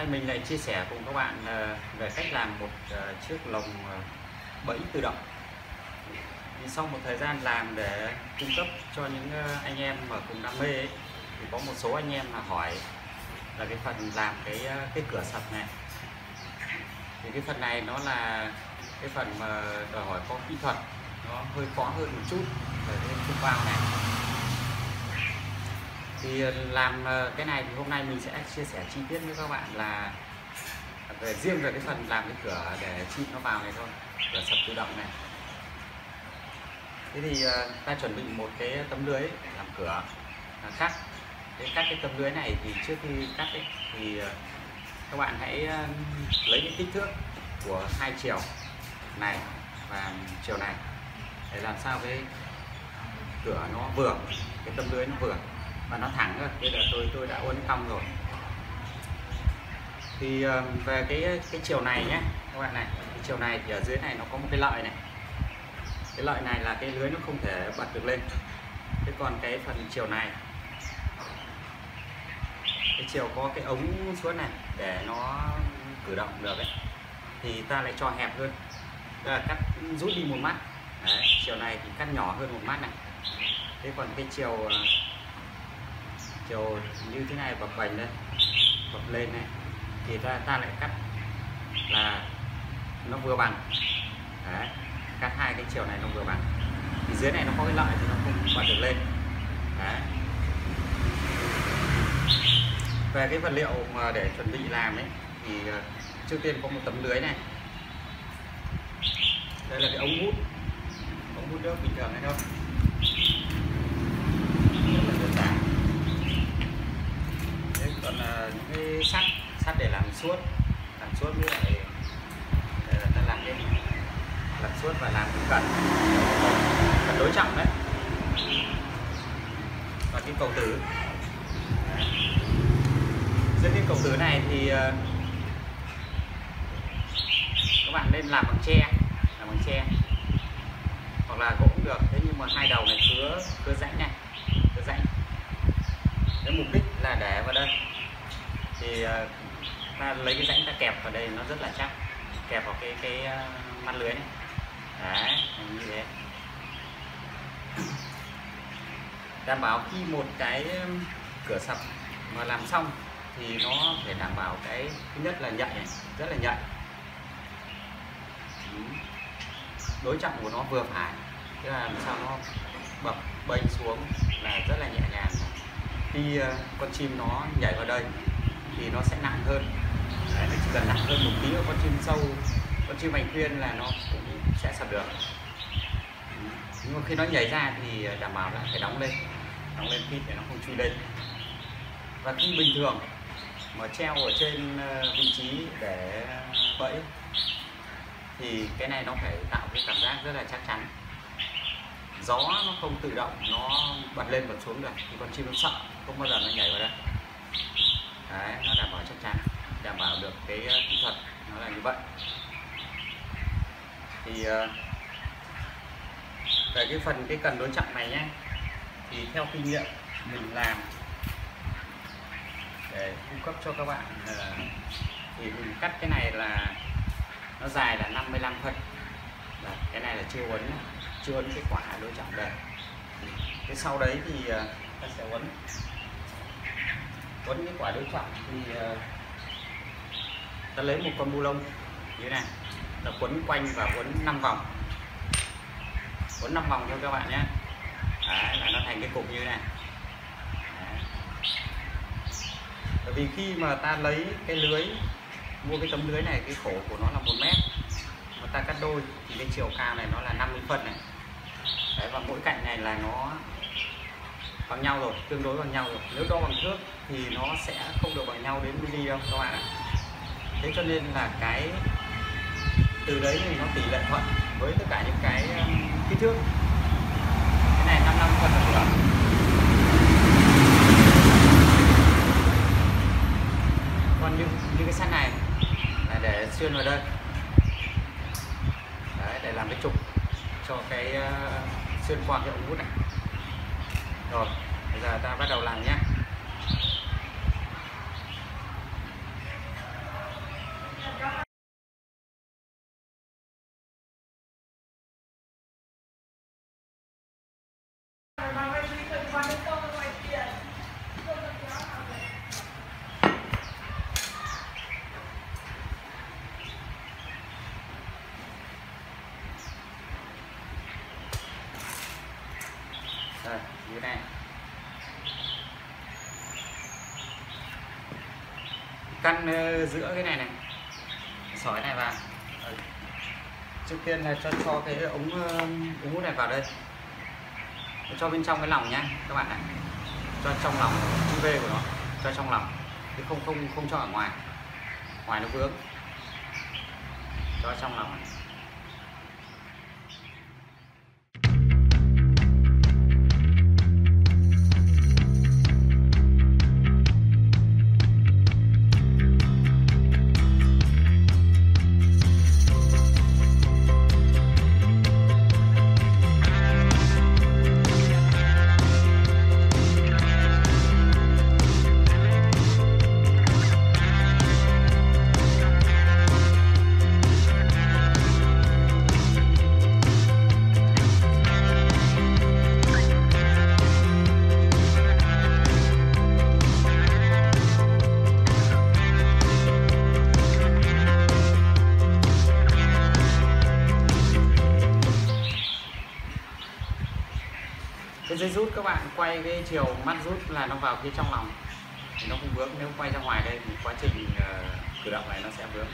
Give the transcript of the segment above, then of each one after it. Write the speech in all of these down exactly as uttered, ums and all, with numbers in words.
mình lại chia sẻ cùng các bạn về cách làm một chiếc lồng bẫy tự động. Thì sau một thời gian làm để cung cấp cho những anh em mà cùng đam mê ấy, thì có một số anh em là hỏi là cái phần làm cái cái cửa sập này. Thì cái phần này nó là cái phần mà đòi hỏi có kỹ thuật, nó hơi khó hơn một chút về cái khung vào này. Thì làm cái này thì hôm nay mình sẽ chia sẻ chi tiết với các bạn là về riêng về cái phần làm cái cửa để chim nó vào này thôi, cửa sập tự động này. Thế thì ta chuẩn bị một cái tấm lưới để làm cửa, là cắt. Để cắt cái tấm lưới này thì trước khi cắt ấy, thì các bạn hãy lấy cái kích thước của hai chiều này và chiều này để làm sao cái cửa nó vừa, cái tấm lưới nó vừa và nó thẳng rồi. Bây giờ tôi tôi đã uốn cong rồi. Thì về cái cái chiều này nhé các bạn này, cái chiều này thì ở dưới này nó có một cái lợi này. Cái lợi này là cái lưới nó không thể bật được lên. Thế còn cái phần chiều này, cái chiều có cái ống xuống này để nó cử động được ấy, thì ta lại cho hẹp hơn, tức là cắt rút đi một mắt. Đấy, chiều này thì cắt nhỏ hơn một mắt này. Thế còn cái chiều chiều như thế này bập bềnh đây, bập lên này, thì ta ta lại cắt là nó vừa bằng. Đấy, cắt hai cái chiều này nó vừa bằng. Thì dưới này nó có cái lợi thì nó không bật được lên. Đấy. Về cái vật liệu mà để chuẩn bị làm ấy thì trước tiên có một tấm lưới này. Đây là cái ống hút, ống hút nước bình thường này thôi. Rất là đơn giản. Đấy, còn uh, những cái sắt, sắt để làm suốt, làm suốt với lại để ta làm cái làm suốt và làm cái cần, cần đối trọng đấy. Và cái cầu tử. Đấy. Dưới cái cầu tử này thì uh, các bạn nên làm bằng tre, làm bằng tre hoặc là gỗ cũng được. Thế nhưng mà hai đầu này cứa cứa rãnh này, cứa rãnh. Cái mục đích là để vào đây thì uh, ta lấy cái rãnh ta kẹp vào đây, nó rất là chắc, kẹp vào cái cái uh, mặt lưới này. Đấy, như thế. Đảm bảo khi một cái cửa sập mà làm xong thì nó phải đảm bảo cái thứ nhất là nhạy này, rất là nhạy. Đối trọng của nó vừa phải, tức là làm sao nó bập bênh xuống là rất là nhẹ nhàng. Khi con chim nó nhảy vào đây thì nó sẽ nặng hơn. Đấy, nó chỉ cần nặng hơn một tí ở con chim sâu, con chim vành khuyên là nó cũng sẽ sập được. Nhưng mà khi nó nhảy ra thì đảm bảo là phải đóng lên, đóng lên khít để nó không chui lên. Và khi bình thường mà treo ở trên vị trí để bẫy thì cái này nó phải tạo cái cảm giác rất là chắc chắn. Gió nó không tự động nó bật lên bật xuống được thì con chim nó sợ, không bao giờ nó nhảy vào đây. Đấy, nó đảm bảo chắc chắn, đảm bảo được cái kỹ thuật nó là như vậy. Thì về cái phần cái cần đối trọng này nhé, thì theo kinh nghiệm mình làm để cung cấp cho các bạn thì mình cắt cái này là nó dài là năm mươi lăm phân. Đấy, cái này là chưa uốn, chưa uốn cái quả đối trọng đây. Cái sau đấy thì ta sẽ uốn uốn cái quả đối trọng thì ta lấy một con bu lông như thế này, ta quấn quanh và uốn năm vòng, uốn năm vòng cho các bạn nhé. Đấy, là nó thành cái cục như thế này. Đấy. Bởi vì khi mà ta lấy cái lưới, mua cái tấm lưới này, cái khổ của nó là một mét, mà ta cắt đôi thì cái chiều cao này nó là năm mươi phân này. Đấy, và mỗi cạnh này là nó bằng nhau rồi, tương đối bằng nhau rồi. Nếu đo bằng thước thì nó sẽ không được bằng nhau đến mili đâu các bạn ạ. Thế cho nên là cái từ đấy thì nó tỷ lệ thuận với tất cả những cái kích thước. Cái này năm mươi lăm phân là được. Còn như, như cái sắt này là để xuyên vào đây. Đấy, để làm cái trục cho cái uh, xuyên qua cái ống hút này. Rồi, bây giờ ta bắt đầu làm nhé. như này. Căn giữa cái này này, sỏi này vào. Trước tiên là cho cho cái ống ống hút này vào đây, cho bên trong cái lòng nhá các bạn ạ, cho trong lòng chữ V của nó, cho trong lòng chứ không không không cho ở ngoài, ngoài nó vướng, cho trong lòng này. Cái dây rút các bạn quay cái chiều mắt rút là nó vào phía trong lòng thì nó không vướng, nếu quay ra ngoài đây thì quá trình uh, cử động này nó sẽ vướng.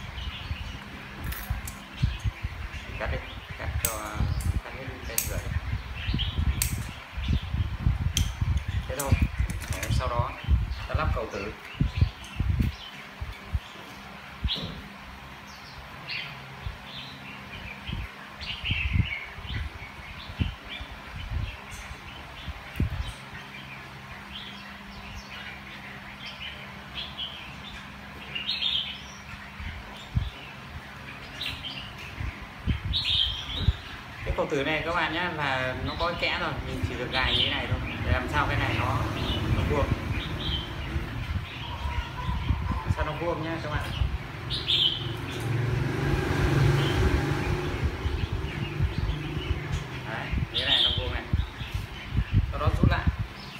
Cắt đi, cắt cho cắt hết cái rưỡi. Thế thôi. Đấy, sau đó ta lắp cầu tử. Cái cầu tử này các bạn nhé là nó có kẽ rồi, mình chỉ được gài như thế này thôi để làm sao cái này nó nó vuông, sao nó vuông nhá các bạn. Đấy, như thế này nó vuông này, sau đó rút lại.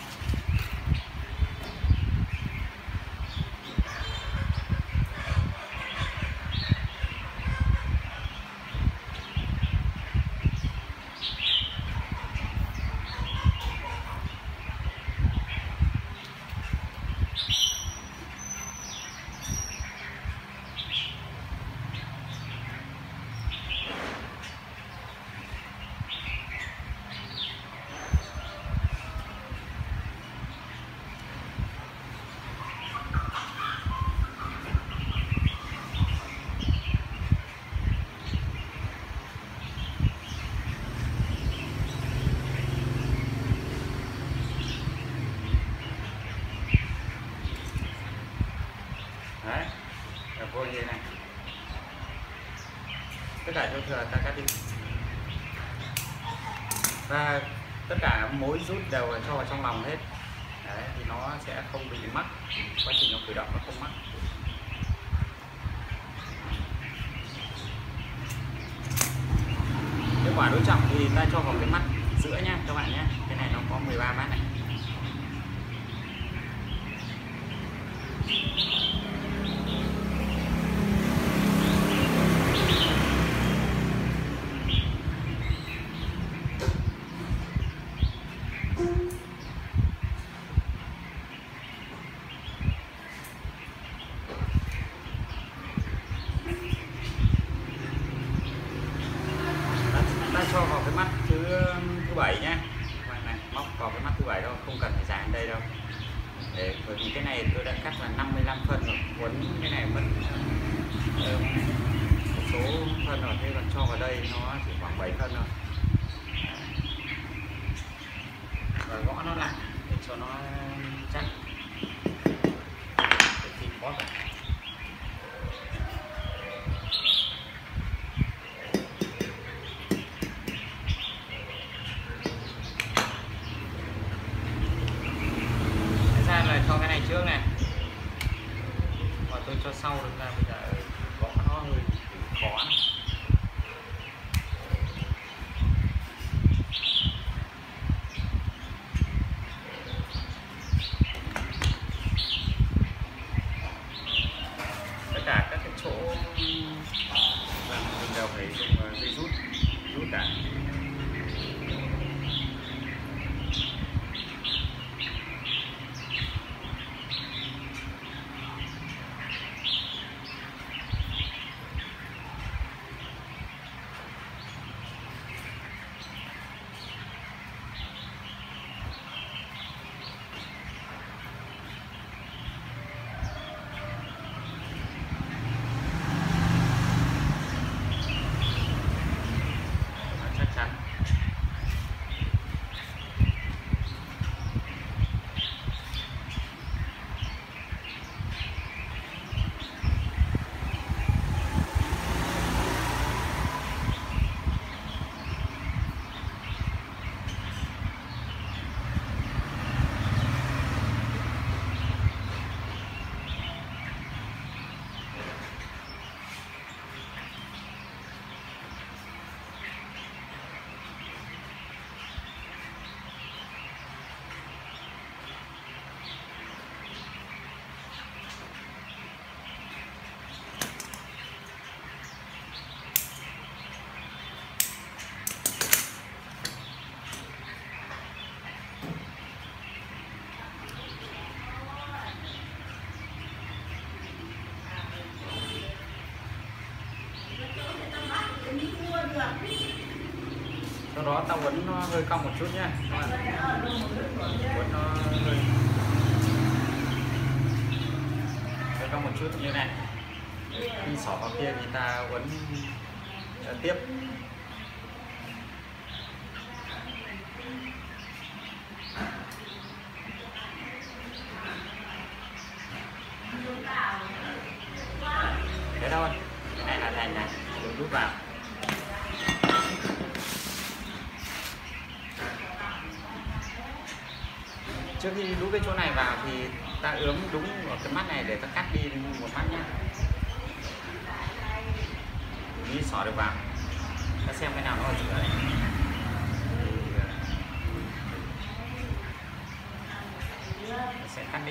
Đấy, là vô như thế này. Tất cả chỗ thừa ta cắt đi. Và tất cả mối rút đều là cho vào trong lòng hết. Đấy, thì nó sẽ không bị mắc, quá trình nó cử động nó không mắc. Cái quả đối trọng thì ta cho vào cái mắt giữa nha các bạn nhé. Cái này nó có mười ba mắt này. Ta cho vào cái mắt thứ thứ bảy nhé, này, móc vào cái mắt thứ bảy đâu, không cần phải dán đây đâu. Để, bởi vì cái này tôi đã cắt là năm mươi lăm phân rồi, quấn cái này mất uh, một số phân rồi, thế còn cho vào đây nó chỉ khoảng bảy phân thôi. Và gõ nó lại để cho nó chắc. Để tìm bóp vào. Là cho cái này trước này, và tôi cho sau được ra, bây giờ gõ nó hơi khó này. sau đó ta uốn nó hơi cong một chút nhé, uốn nó hơi hơi cong một chút như này. Khi xỏ vào kia thì ta uốn uh, tiếp. Thế thôi, cái này là thành này, rồi đút vào. Trước khi đút cái chỗ này vào thì ta ướm đúng ở cái mắt này để ta cắt đi một mắt nhé. Đi xỏ được vào, ta xem cái nào nó ở giữa này. Ta sẽ cắt đi.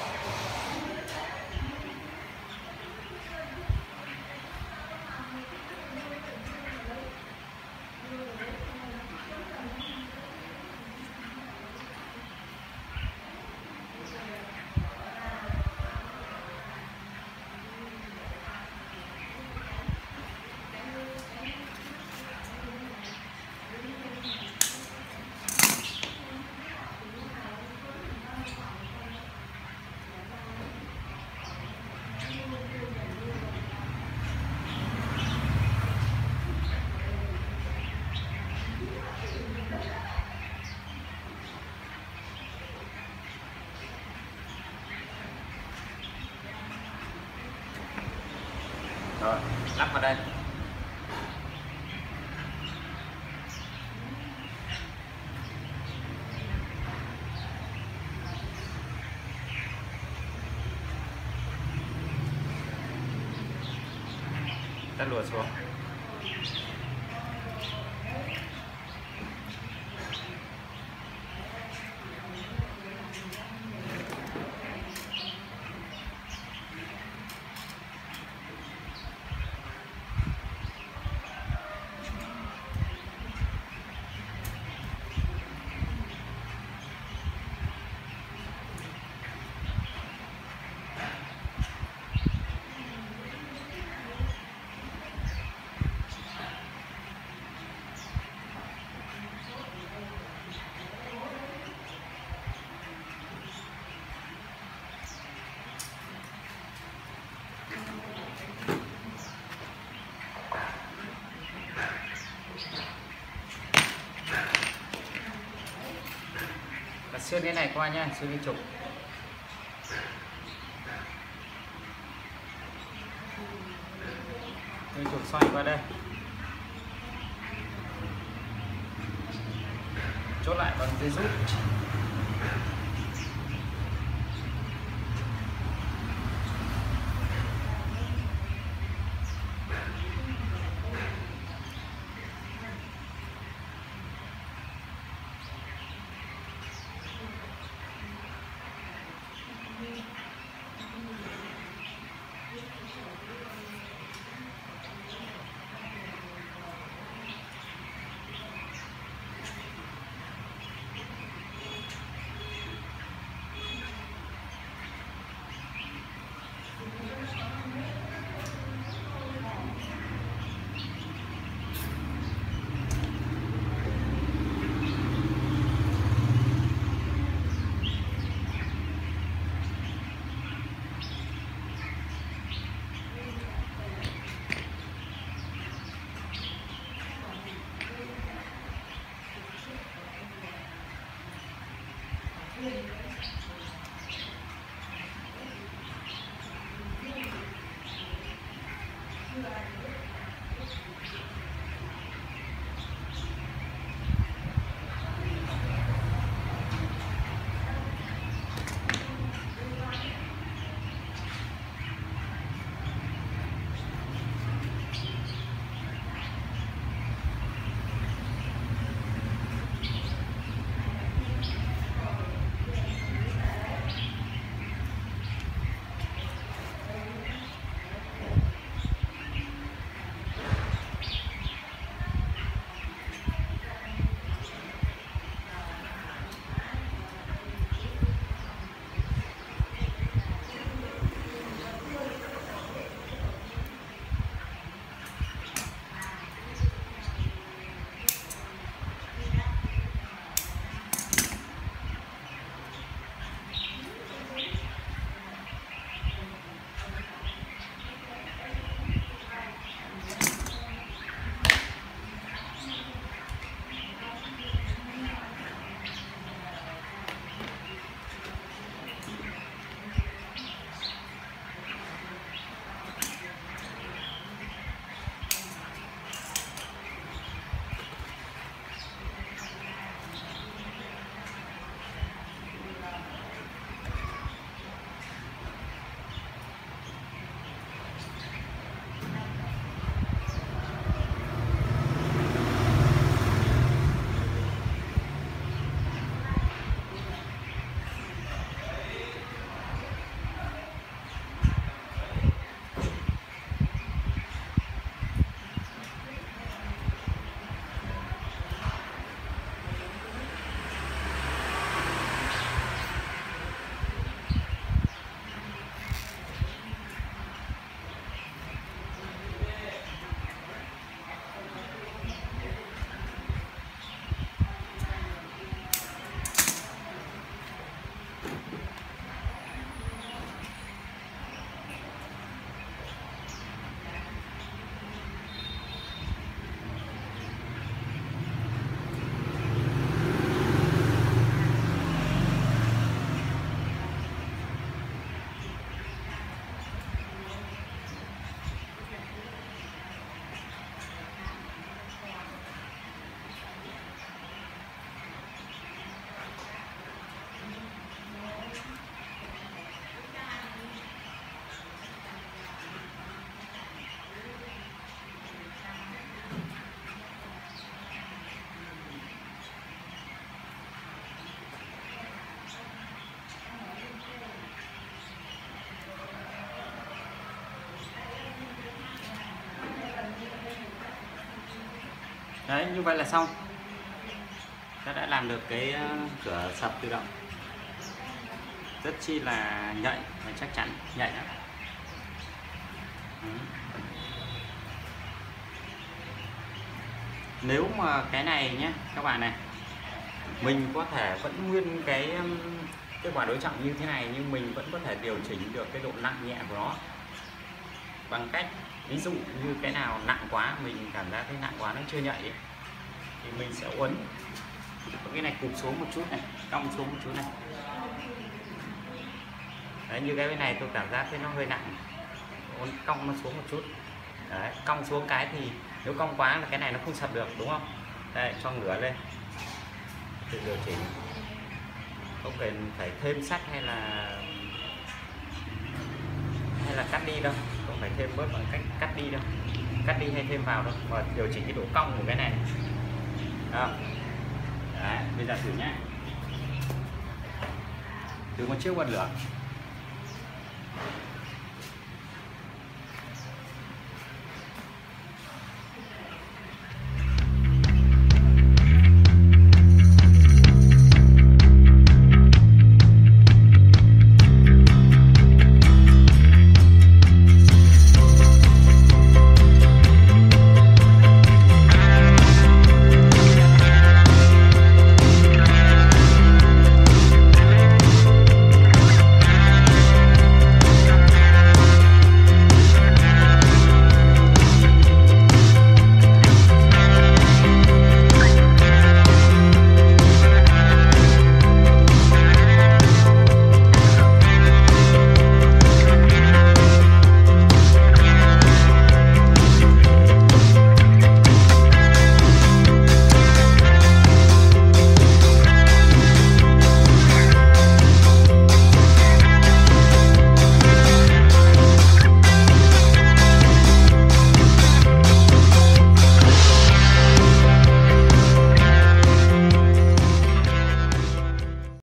Rồi, lắp vào đây. Ta lùa xuống. Xuyên cái này qua nha, xuyên cái trục. Cái trục xoay qua đây. Chốt lại bằng dây rút. Đấy, như vậy là xong. Ta đã làm được cái cửa sập tự động rất chi là nhạy và chắc chắn, nhạy lắm. Nếu mà cái này nhé các bạn này, mình có thể vẫn nguyên cái cái quả đối trọng như thế này, nhưng mình vẫn có thể điều chỉnh được cái độ nặng nhẹ của nó bằng cách ví dụ như cái nào nặng quá, mình cảm giác thấy nặng quá nó chưa nhạy ấy, thì mình sẽ uốn cái này cụp xuống một chút này, cong xuống một chút này. Đấy, như cái bên này tôi cảm giác thấy nó hơi nặng, uốn cong nó xuống một chút. Đấy, cong xuống cái thì nếu cong quá là cái này nó không sập được, đúng không? Đây, cho ngửa lên tự điều chỉnh, không cần phải thêm sắt hay là hay là cắt đi đâu, không phải thêm bớt bằng cách cắt đi đâu, cắt đi hay thêm vào đâu, và điều chỉnh cái độ cong của cái này. À, đấy, bây giờ thử nhé, thử một chiếc bật lửa.